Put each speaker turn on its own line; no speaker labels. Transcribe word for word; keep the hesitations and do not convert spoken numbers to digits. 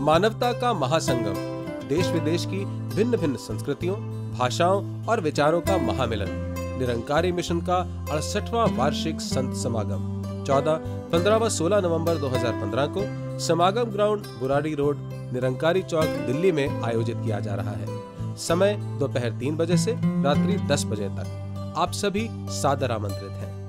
मानवता का महासंगम, देश विदेश की भिन्न भिन्न संस्कृतियों, भाषाओं और विचारों का महामिलन। निरंकारी मिशन का अड़सठवां वार्षिक संत समागम चौदह, पंद्रह व सोलह नवंबर दो हज़ार पंद्रह को समागम ग्राउंड, बुराड़ी रोड, निरंकारी चौक, दिल्ली में आयोजित किया जा रहा है। समय दोपहर तीन बजे से रात्रि दस बजे तक। आप सभी सादर आमंत्रित हैं।